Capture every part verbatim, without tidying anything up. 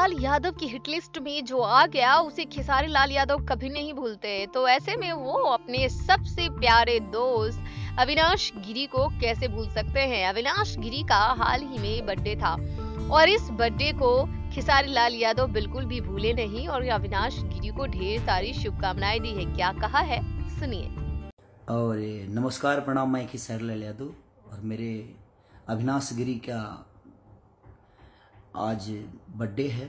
लाल यादव की hit list में जो आ गया उसे खेसारी लाल यादव कभी नहीं भूलते। तो ऐसे में वो अपने सबसे प्यारे दोस्त अविनाश गिरी को कैसे भूल सकते हैं। अविनाश गिरी का हाल ही में बर्थडे था और इस बर्थडे को खेसारी लाल यादव बिल्कुल भी भूले नहीं और अविनाश गिरी को ढेर सारी शुभकामनाएं दी है। क्या कहा है सुनिए। और नमस्कार, प्रणाम। मैं खेसारी लाल यादव और मेरे अविनाश गिरी का आज बर्थडे है,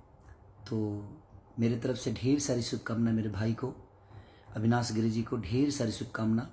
तो मेरे तरफ से ढेर सारी शुभकामना मेरे भाई को अविनाश गिरी जी को ढेर सारी शुभकामना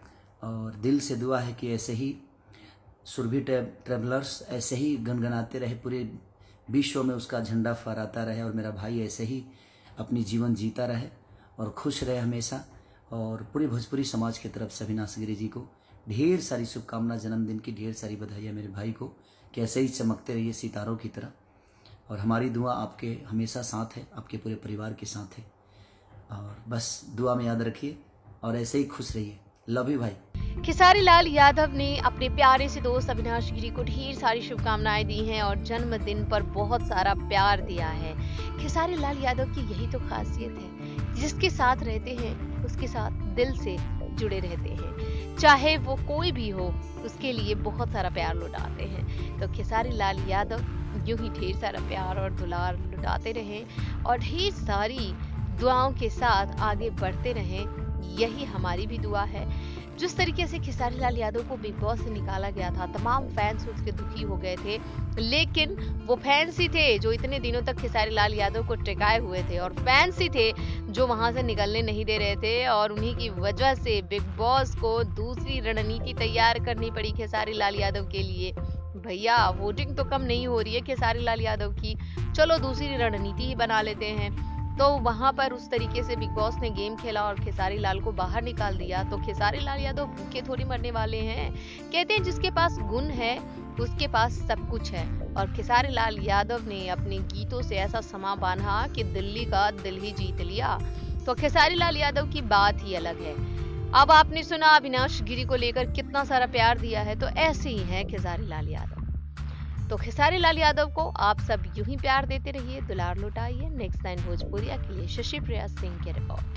और दिल से दुआ है कि ऐसे ही सुरभि ट्रैवलर्स ऐसे ही गनगनाते रहे, पूरे विश्व में उसका झंडा फहराता रहे और मेरा भाई ऐसे ही अपनी जीवन जीता रहे और खुश रहे हमेशा। और पूरे भोजपुरी समाज की तरफ से अविनाश गिरी जी को ढेर सारी शुभकामना, जन्मदिन की ढेर सारी बधाइयाँ मेरे भाई को कि ऐसे ही चमकते रहिए सितारों की तरह। और हमारी दुआ आपके हमेशा साथ है, आपके पूरे परिवार के साथ है और बस दुआ में याद रखिए और ऐसे ही खुश रहिए। लव यू भाई। खेसारी लाल यादव ने अपने प्यारे से दोस्त अविनाश गिरी को ढेर सारी शुभकामनाएं दी हैं और जन्मदिन पर बहुत सारा प्यार दिया है। खेसारी लाल यादव की यही तो खासियत है, जिसके साथ रहते हैं उसके साथ दिल से जुड़े रहते हैं, चाहे वो कोई भी हो उसके लिए बहुत सारा प्यार लुटाते हैं। तो खेसारी लाल यादव यूं ही ढेर सारा प्यार और दुलार लुटाते रहें और ढेर सारी दुआओं के साथ आगे बढ़ते रहें, यही हमारी भी दुआ है। जिस तरीके से खेसारी लाल यादव को बिग बॉस से निकाला गया था, तमाम फैंस उसके दुखी हो गए थे, लेकिन वो फैंस ही थे जो इतने दिनों तक खेसारी लाल यादव को टिकाए हुए थे और फैंस ही थे जो वहां से निकलने नहीं दे रहे थे और उन्हीं की वजह से बिग बॉस को दूसरी रणनीति तैयार करनी पड़ी खेसारी लाल यादव के लिए। भैया वोटिंग तो कम नहीं हो रही है खेसारी लाल यादव की, चलो दूसरी रणनीति ही बना लेते हैं। तो वहां पर उस तरीके से बिग बॉस ने गेम खेला और खेसारी लाल को बाहर निकाल दिया। तो खेसारी लाल यादव भूखे थोड़ी मरने वाले हैं। कहते हैं जिसके पास गुण है उसके पास सब कुछ है और खेसारी लाल यादव ने अपने गीतों से ऐसा समा बांधा कि दिल्ली का दिल ही जीत लिया। तो खेसारी लाल यादव की बात ही अलग है। अब आपने सुना अविनाश गिरी को लेकर कितना सारा प्यार दिया है, तो ऐसे ही है खेसारी लाल यादव। तो खेसारी लाल यादव को आप सब यूं ही प्यार देते रहिए, दुलार लुटाइए। नेक्स्ट नाइन भोजपुरिया के लिए शशि प्रिया सिंह की report.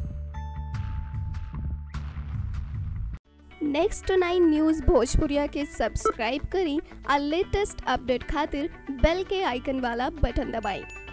Next nine news Bhojpuria के सब्सक्राइब करी और लेटेस्ट अपडेट खातिर बेल के आइकन वाला बटन दबाएं।